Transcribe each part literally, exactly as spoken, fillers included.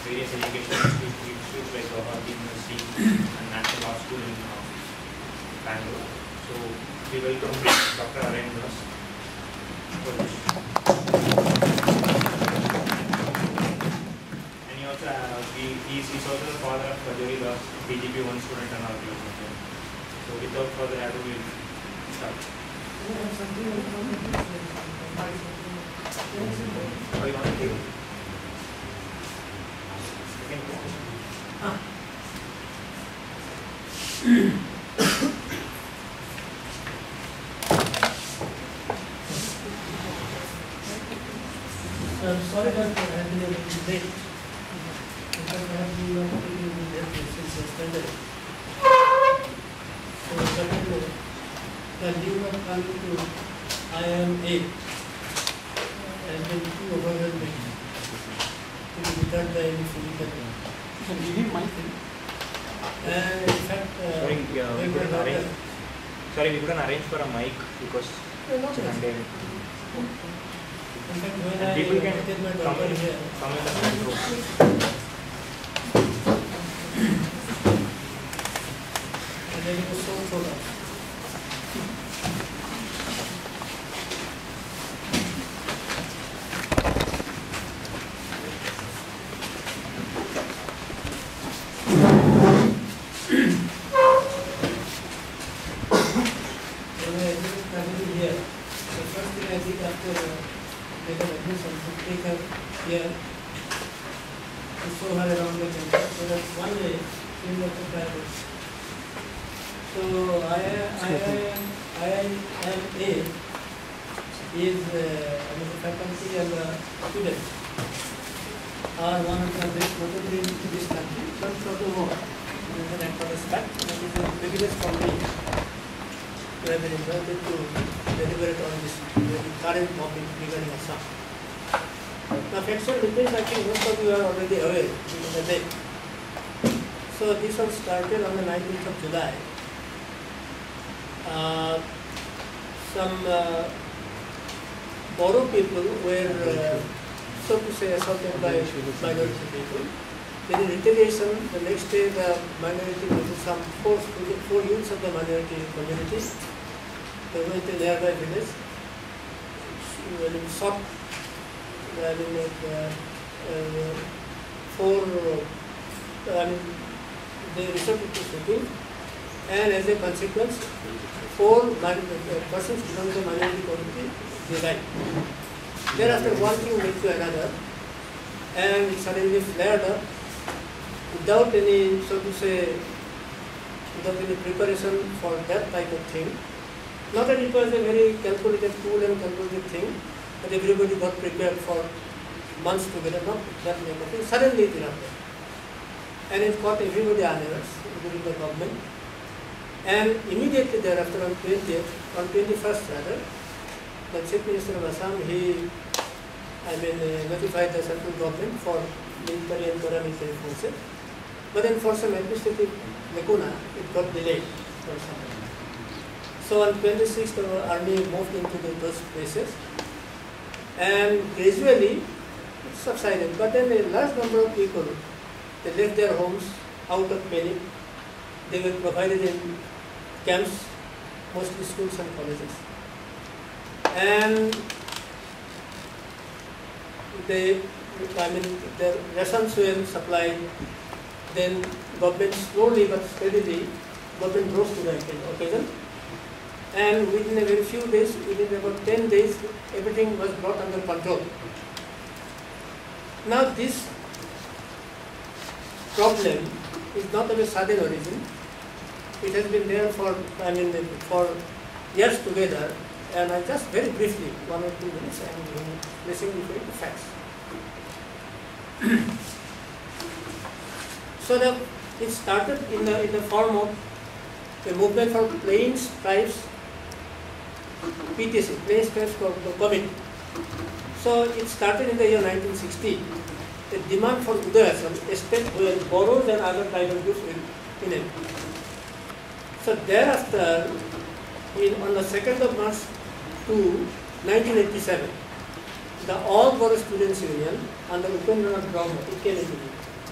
various educational institutes like Guwahati University and National Law School in uh, Bangalore. So we welcome Doctor Arvind Das. And he also uh, he, he's, he's also the father of Kajori Das, B J P one student and all. So without further ado, we'll start. Oh, you want to take it? Ah. I'm sorry that I have been a little late because I have been not taking the lessons since yesterday. So certainly the leave of coming to I M A has been too overwhelming to be without the any physical. So give him my thing. And in fact, uh, Sorry, yeah, we couldn't arrange. Sorry, we couldn't arrange for a mic because no, no, it's an no. undamaged. In fact, when And I people can invited my come daughter in, here, come in the front row. and then it was so full of. When I visited family here, the first thing I did after uh, making admission to take her here to show her around the campus so that one day she will have to travel. So I I I M A is uh, I mean the faculty and the students are one of the best notably in this country, but furthermore, and then for respect, it is a privilege for me to have been invited to deliberate on this very current topic regarding Assam. Now, factual details, I think most of you are already aware in the day. So, this was started on the nineteenth of July. Uh, some uh, Boro people were, uh, so to say, assaulted by minority people. Then in retaliation, the next day the minority people, some four, four youths of the minority communities, they went to nearby village, well, shot, I mean, like, uh, uh, four, uh, I mean, they resorted to shooting, and as a consequence, four uh, persons belonging to the minority community, they died. Thereafter, one thing led to another, and it suddenly flared up without any, so to say, without any preparation for that type of thing. Not that it was a very calculated, cool and calculated thing, but everybody got prepared for months together, not that type of thing. Suddenly it erupted. And it caught everybody unawares, including the government. And immediately thereafter, on twentieth, on twenty-first rather, the Chief Minister of Assam, he, I mean, uh, notified the central government for military and paramilitary forces. But then for some administrative lacuna, it got delayed for some time. So on twenty-sixth, the army moved into the, those places, and gradually it subsided. But then a large number of people, they left their homes out of panic. They were provided in camps, mostly schools and colleges. And they, I mean, their rations were supplied. Then government slowly but steadily, government rose to the occasion. And within a very few days, within about ten days, everything was brought under control. Now this problem is not of a sudden origin. It has been there for, I mean, for years together. And I just very briefly, one or two minutes, I am placing before the facts. So the, it started in the, in the form of a movement for Plains Tribes P T C, Plains Tribes Committee. So it started in the year nineteen sixty. The demand for Udayasam, a state where Boros and other tribal groups will in it. So thereafter, in, on the second of March to nineteen eighty-seven, the All Boro Students Union under Upendranath Brahma, it came into being.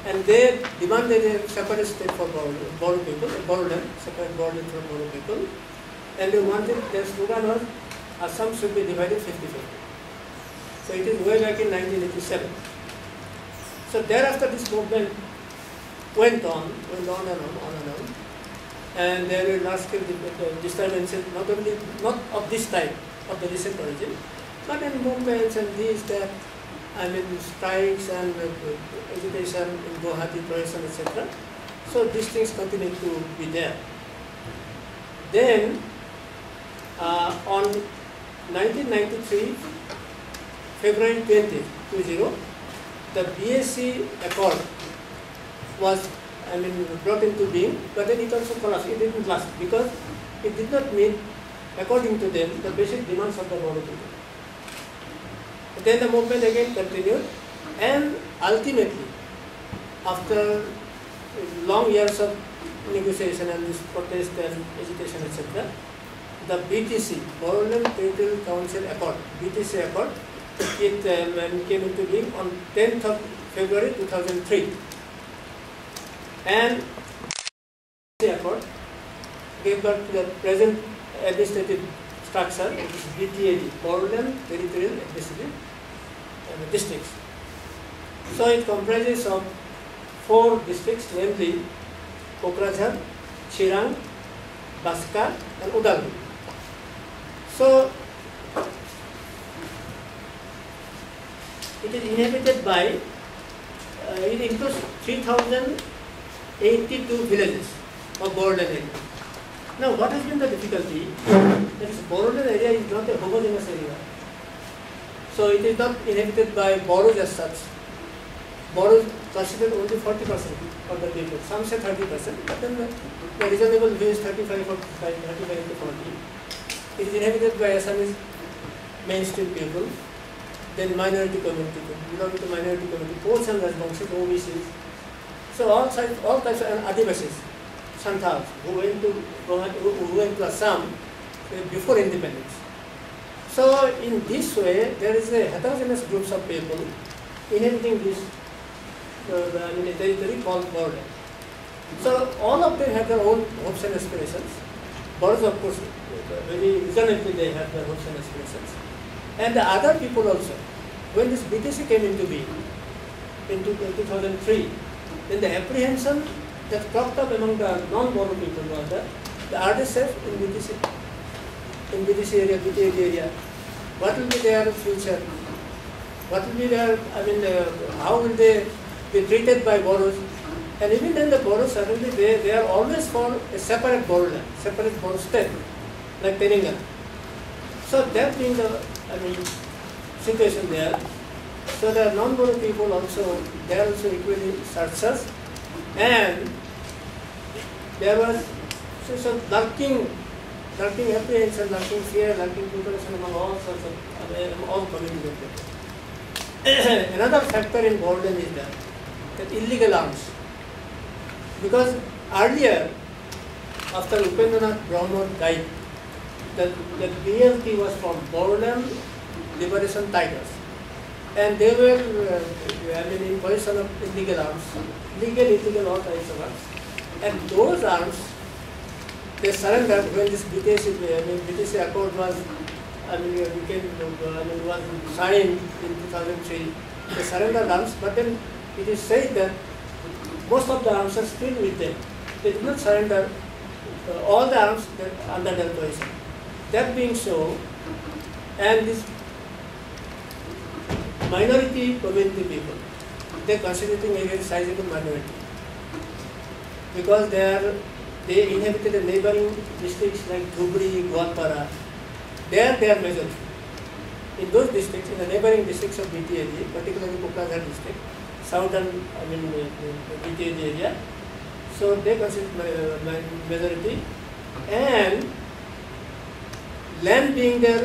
and they demanded a separate state for Bodo, Bodo people, Bodo land, separate Bodo land from Bodo people, and they wanted, their slogan was, Assam should be divided fifty fifty. So it is way back in nineteen eighty-seven. So thereafter this movement went on, went on and on, on and on, and there were large-scale disturbances, not only, not of this type, of the recent origin, but in movements and these, that, I mean, strikes and uh, agitation in Guwahati, Prayasan, et cetera. So these things continue to be there. Then, uh, on nineteen ninety-three, February twentieth, the B S C Accord was, I mean, brought into being, but then it also collapsed. It didn't last because it did not meet, according to them, the basic demands of the Bodo people. Then the movement again continued, and ultimately, after long years of negotiation and this protest and agitation, et cetera, the B T C, Bodoland Territorial Council Accord, B T C Accord, it um, came into being on tenth of February two thousand three. And the Accord gave birth to the present administrative structure, which is B T A D, Bodoland Territorial Administrative uh, Districts. So it comprises of four districts, namely Kokrajhar, Chirang, Baska, and Udalguri. So it is inhabited by, uh, it includes three thousand eighty-two villages of Bodoland area. Now, what has been the difficulty? That is, Bodoland area is not a homogeneous area. So it is not inhabited by Bodos as such. Bodos constitute only forty percent of the people. Some say thirty percent, but then the, the reasonable view is thirty-five or thirty-five to forty. It is inhabited by Assamese mainstream people, then minority community, belonging to minority community, Poles and Rajbangshis, O B Cs. So all types, all types of Adivasis, Santals, who went to who went to Assam before independence. So in this way, there is a heterogeneous groups of people inhabiting this uh, I mean, a territory called Bodoland. So all of them have their own hopes and aspirations. Bodos, of course, very reasonably they have their hopes and aspirations. And the other people also. When this B T C came into being, in two thousand three, then the apprehension that cropped up among the non-Bodo people was that the R D S F in B T C, in B T C area, B T A D area, what will be their future? What will be their, I mean, uh, how will they be treated by Bodos? And even then the Bodos, suddenly they, they are always for a separate Bodoland, separate Bodo state, like Telangana. So that being the, I mean, situation there. So the non-Bodo people also, they are also equally searchers, and there was so, so lurking, lurking apprehension, lurking fear, lurking preparation among all sorts of, among all communities of people. Another factor in Bodoland is that, that illegal arms. Because earlier, after Upendranath Brahmo died, the, the B L T was from Bodoland Liberation Tigers. And they were, uh, I mean, in possession of illegal arms, legal, illegal, all types of arms. And those arms, they surrendered when this B T C, I mean, B T C Accord was, I mean, became, I mean, was signed in two thousand three. They surrendered arms, but then it is said that most of the arms are still with them. They did not surrender uh, all the arms that under their possession. That being so, and this minority community people, they are constituting a very sizable minority because they are they inhabited the neighboring districts like Dhubri, Gwalpara. There they are majority. In those districts, in the neighboring districts of B T A D, particularly Kokrajhar district, southern, I mean, uh, B T A D area, so they constitute my, my majority, and land being their,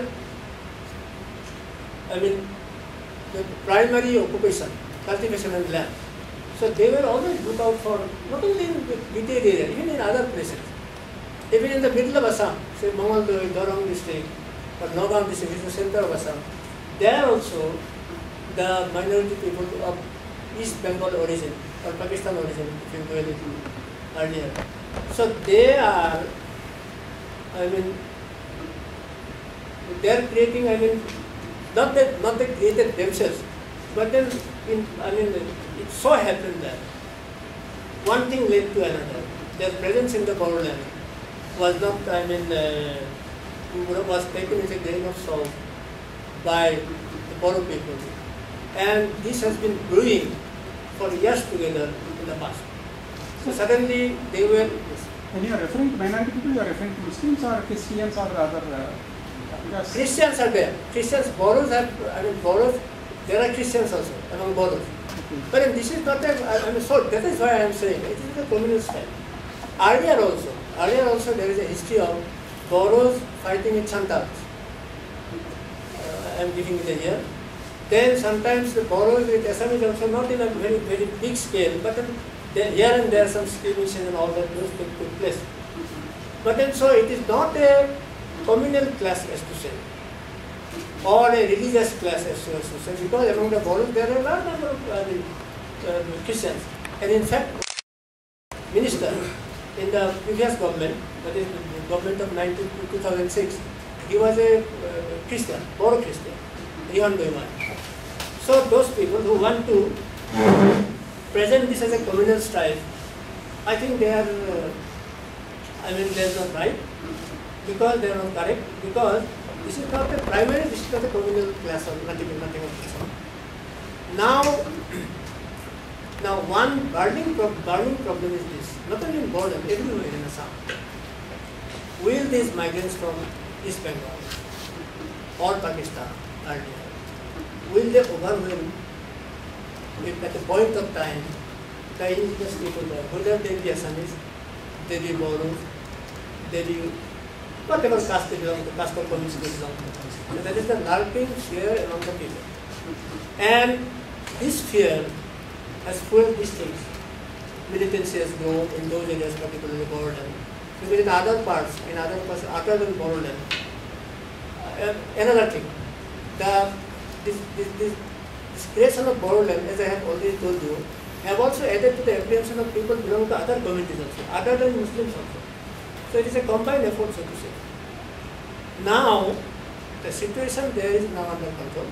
I mean, the primary occupation, cultivation and land. So they will always look out for, not only in the B T A D area, even in other places. Even in the middle of Assam, say Mangalore, Dorong district, or Nagaon district, which is the center of Assam, there also the minority people of East Bengal origin or Pakistan origin, if you go a little earlier. So they are, I mean, they are creating, I mean, not that not they created themselves, but then, in, I mean, it so happened that one thing led to another. Their presence in the Bodoland was not, I mean, uh, was taken with a grain of salt by the Bodo people. And this has been brewing for years together in the past. So suddenly they were... When you are referring to minority people, you are referring to Muslims or Christians or other... Uh, because Christians are there. Christians, Bodos are, I mean, Bodos, there are Christians also among Bodos. okay. But then this is not a, I mean, so that is why I am saying it is a communal style. Earlier also, earlier also there is a history of Bodos fighting with Santals. Uh, I am giving it a year. Then sometimes the Bodos with Assamese also not in a very, very big scale, but then there, here and there some skirmishes and all that those things took place. But then so it is not a communal class as to say, or a religious class as to say, because among the Bodos there are a large number of uh, uh, Christians. And in fact, minister in the previous government, that is the government of nineteen, two thousand six, he was a uh, Christian, Bodo Christian, Rihan Doiman. So those people who want to present this as a communal strife, I think they are, uh, I mean, they are not right, because they are not correct, because this is not the primary, this is not a communal class or nothing, nothing of this sort. Now, now one burning, pro burning problem is this, not only in Bodo, everywhere in Assam. Will these migrants from East Bengal or Pakistan earlier, will they overwhelm if at a point of time the indigenous people there, whether they be Assamese, they be Bodos, they be whatever caste they belong to, caste or community they belong to. So that is the lurking fear among the people. And this fear has fueled these things. Militancy has grown in those areas, particularly Bodoland. Because in other parts, in other parts other than Bodoland, uh, another thing, the this, this, this, this creation of Bodoland, as I have already told you, have also added to the apprehension of people belonging to other communities also, other than Muslims also. So it is a combined effort, so to say. Now, the situation there is now under control.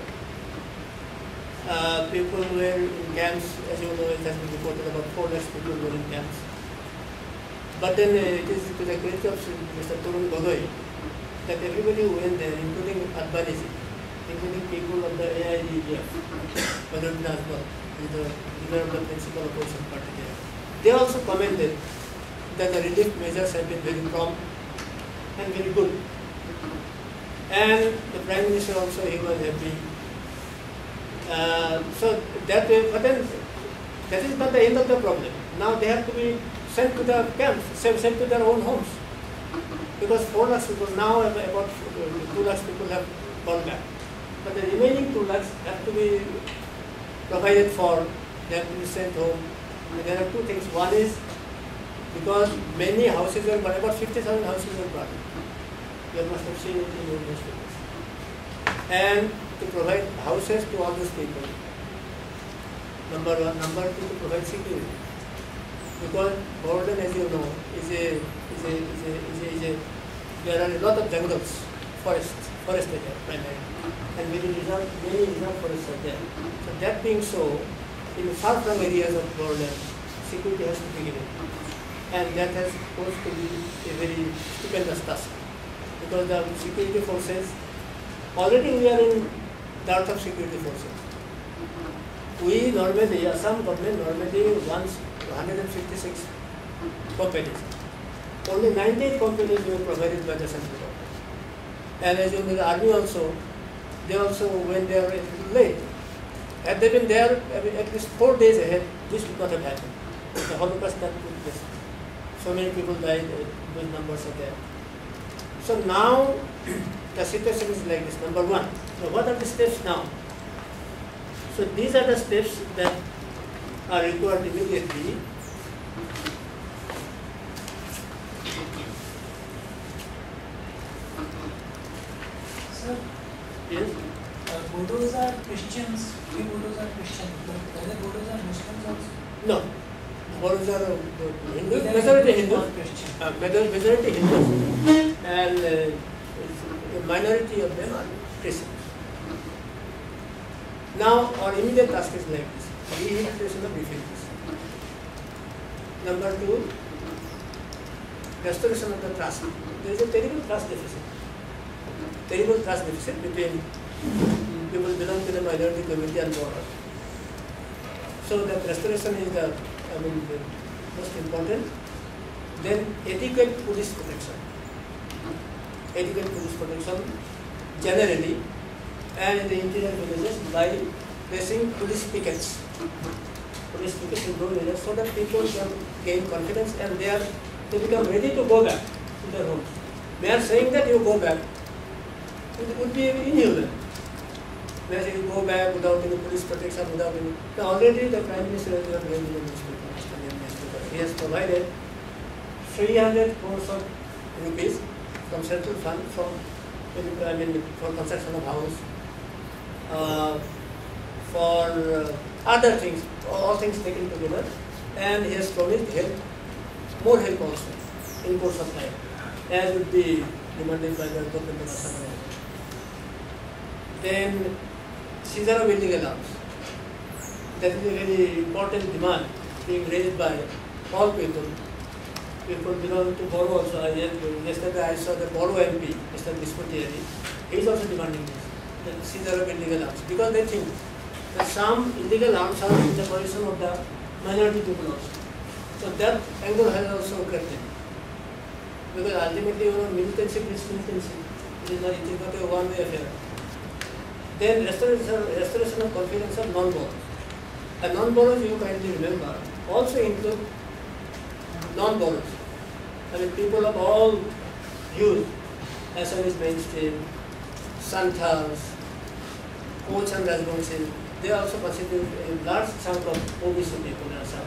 Uh, people were in camps, as you know, it has been reported about four lakhs people were in camps. But then uh, it is to the credit of Mister Tarun Gogoi that everybody who went there, including Advaniji, including people of the A I D F, Badruddin Azbar, the leader of the principal opposition party there, they also commented that the relief measures have been very prompt and very good. And the Prime Minister also, he was happy. Uh, so that way, but then that is not the end of the problem. Now they have to be sent to the camps, sent to their own homes. Because four lakhs people, now about two lakhs people have gone back. But the remaining two lakhs have to be provided for, they have to be sent home. And there are two things. One is because many houses were brought, about fifty thousand houses were brought. You must have seen it in your newspapers. And to provide houses to all those people. Number one. Number two, to provide security. Because Bodoland, as you know, is a, is a, is a, is a, is a, there are a lot of jungles, forests, forest area primarily. And many reserve, many reserve forests are there. So that being so, in far flung areas of Bodoland, security has to be given. And that has supposed to be a very stupendous task. Because the security forces, already we are in dearth of security forces. We normally, Assam government normally wants one hundred fifty-six companies. Only ninety-eight companies were provided by the central government. And as you know, the army also, they also, when they are a little late, had they been there at least four days ahead, this would not have happened. The Holocaust that took place. So many people died, those numbers are there. So now, the situation is like this. Number one, so what are the steps now? So these are the steps that are required immediately. Sir, Yes? uh, Bodos are Christians, we Bodos are Christians, but whether Bodos are Muslims also? No. Boros are uh, Hindus, majority Hindus, uh, major- majority Hindus, and uh, a minority of them are Christians. Now, our immediate task is like this: rehabilitation of refugees. Number two, restoration of the trust. There is a terrible trust deficit. Terrible trust deficit between people belong to the minority community and borders. So that restoration is the, I mean, the most important. Then adequate police protection. Adequate police protection generally, and in the interior villages by placing police pickets. Police pickets in those areas so that people can gain confidence and they are they become ready to go back to their homes. They are saying that you go back. It would be inhuman. Where you go back without any police protection, without any. Now already the Prime Minister has given the newspaper, Australian newspaper. He has provided three hundred crores of rupees from central fund from, I mean, for construction of house, uh, for uh, other things, all things taken together, and he has promised help, more help also in course of time, as would be demanded by the government of Assam. Then seizure of illegal arms. That is a very important demand being raised by all people. People belong to Boro also. I, yesterday I saw the Boro M P, Mister Disputieri. He is also demanding this, the seizure of illegal arms, because they think that some illegal arms are in the possession of the minority people also. So that angle has also crept in. Because ultimately, you know, militancy is militancy. It is not, it is not a one-way affair. Then restoration, restoration of confidence of non-borrowers. And non-borrowers, you kindly remember, also include non-borrowers. I mean, people of all hues, Assamese mainstream, Santhals, Koch and Rajbansis, they also constitute a large chunk of O B C people in Assam.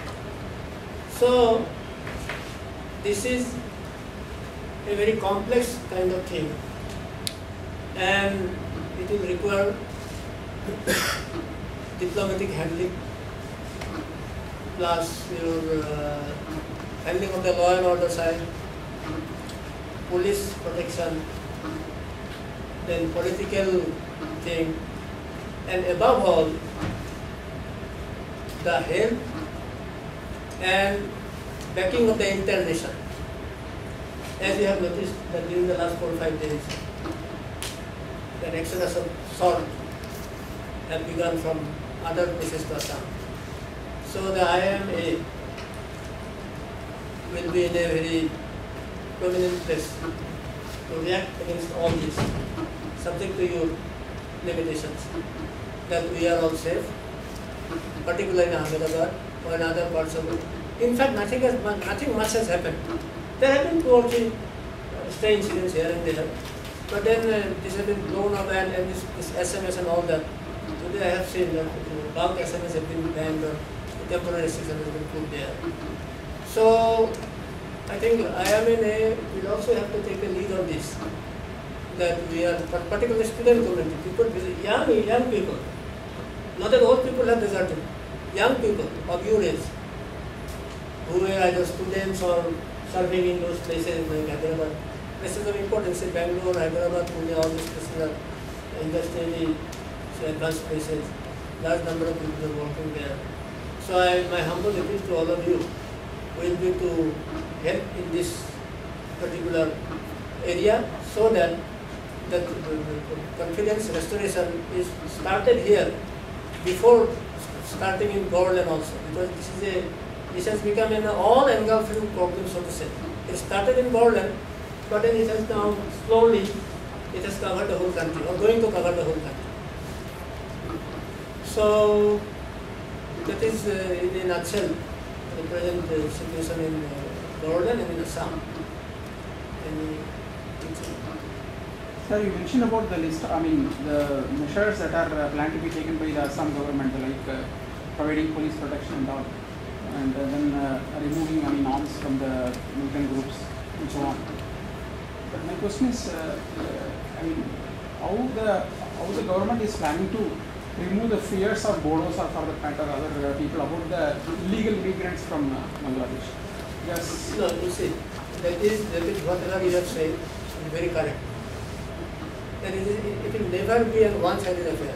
So, this is a very complex kind of thing, and it will require diplomatic handling, plus your uh, handling of the law and order side, police protection, then political thing, and above all, the help and backing of the entire nation. As you have noticed that during the last four or five days, the exodus of salt have begun from other places to Assam. So the I M A will be in a very prominent place to react against all this, subject to your limitations, that we are all safe, particularly in Ahmedabad or in other parts of it. In fact, nothing, has, nothing much has happened. There have been two or three stray incidents here and there, but then uh, this has been blown up, and, and this, this S M S and all that. Today I have seen that uh, bulk S M S have been banned, or temporary restriction has been put there. So I think I M A will also have to take a lead on this. That we are, particularly student community, people, young, young people, not that old people have deserted, young people of your age, who were either students or serving in those places like Hyderabad. Places of importance in Bangalore, Hyderabad, Pune, all these places are industrially advanced places. Large number of people are working there. So I, my humble appeal to all of you will be to help in this particular area, so that the, the, the confidence restoration is started here before starting in Borland also, because this is a this has become an all-engulfing problem, so to say. It started in Borland, but then it has now slowly it has covered the whole country, or going to cover the whole country. So that is uh, in a nutshell the present uh, situation in uh, Borland and in Assam. Any Sir, you mentioned about the list, I mean, the measures that are uh, planned to be taken by the Assam government, like uh, providing police protection and all, and uh, then uh, removing, I mean, arms from the militant groups and so on. But my question is, uh, uh, I mean, how the how the government is planning to remove the fears of Bodos or for the matter other uh, people about the illegal immigrants from uh, Bangladesh. Yes. No, you see, that is, that is whatever you have said is very correct. That is, it will never be a one-sided affair.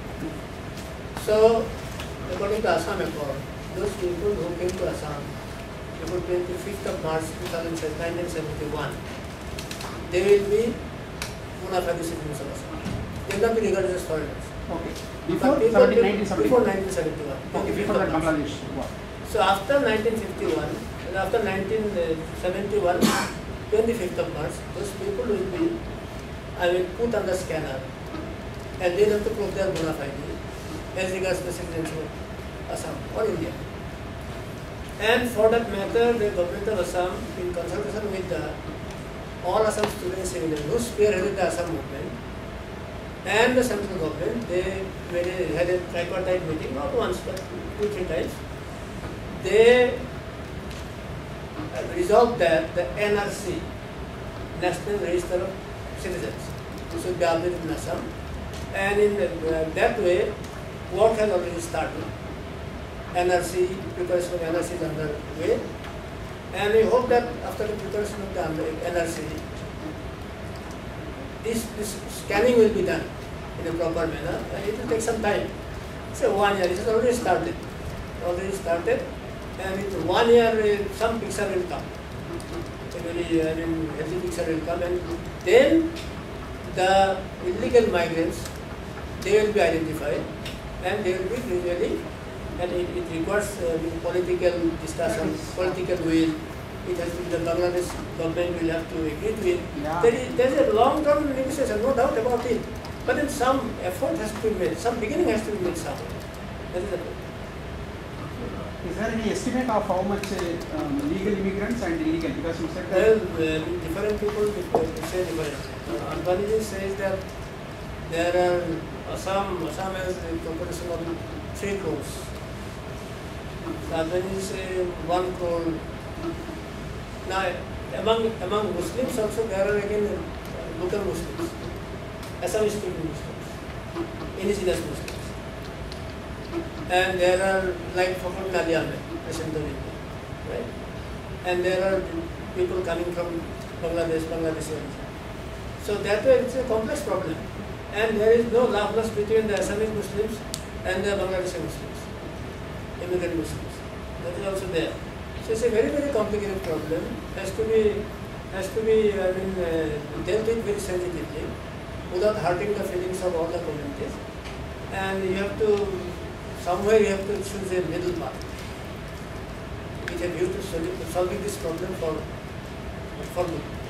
So, according to Assam Accord, those people who came to Assam before twenty-fifth of March nineteen seventy-one, they will be bona fide citizens of Assam. They will not be regarded as foreigners. Okay. Before, Before before, nineteen seventy. before nineteen seventy-one. Okay. Before that Bangladesh war. So after nineteen fifty-one, and after nineteen seventy-one, twenty-fifth of March, those people will be, I mean, put on the scanner, and they have to prove their bona fide as regards the citizenship of Assam or India. And for that matter, the government of Assam, in consultation with the all Assam students union who spearheaded the Assam movement, and the central government, they made a, had a tripartite meeting, not once but two, three times. They resolved that the N R C, National Register of Citizens, should be updated in Assam, and in uh, that way, work has already started. N R C, preparation of N R C is underway, and we hope that after the preparation of the N R C, this, this scanning will be done in a proper manner, and it will take some time. So one year, it has already started, already started, and in one year, uh, some picture will come. A very, I mean, healthy picture will come, and then the illegal migrants, they will be identified, and they will be gradually, and it, it requires uh, political discussion, political will. It has to be the Bangladesh government will have to agree to it. Yeah. There is, there is a long-term negotiation, no doubt about it. But then some effort has to be made, some beginning has to be made somewhere. That is the point. Is there any estimate of how much uh, um, legal immigrants and illegal? Because you said Well, that uh, different people different- say different. Uh, Anbaniji says that there are Assam, Assam has a population of three crores. Anbaniji say one crore. Now, among among Muslims also there are again uh, local Muslims, Assamese speaking Muslims, indigenous Muslims, and there are like Fakhr Ali Ahmed, President of India, right? And there are people coming from Bangladesh, Bangladesh. So that way it's a complex problem, and there is no loveness between the Assamese Muslims and the Bangladeshi Muslims, immigrant Muslims. That is also there. So it's a very, very complicated problem. Has to be, has to be, I mean, uh, dealt with very sensitively, without hurting the feelings of all the communities. And you have to, somewhere you have to choose a middle path, with a view to solving this problem for, for good.